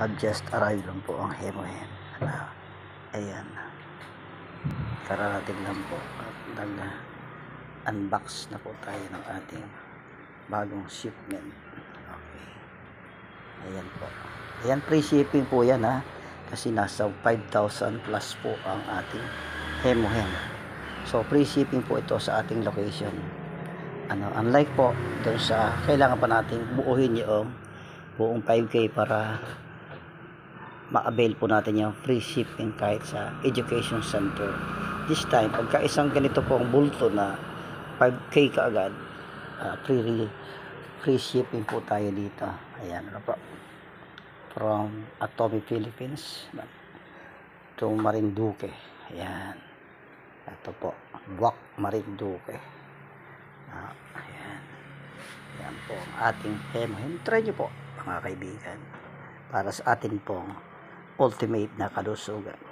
Have just arrived lang po ang Hemohen. Ayan. Kararating lang po. Nag-unbox na po tayo ng ating bagong shipment. Okay. Ayan po. Ayan, free shipping po yan ha. Kasi nasa 5,000 plus po ang ating Hemohen. So free shipping po ito sa ating location. Unlike po doon sa kailangan pa nating buuhin yung buong 5K para ma-avail po natin yung free shipping kahit sa education center. This time, pagka isang ganito po ang bulto na 5K kaagad, free shipping po tayo dito. Ayan, ano po, from Atomy Philippines to Marinduque. Ayan, ito po, Buwak Marinduque. Ayan, ayan po ang ating Hemohen. Try nyo po mga kaibigan para sa atin pong ultimate na kalusugan.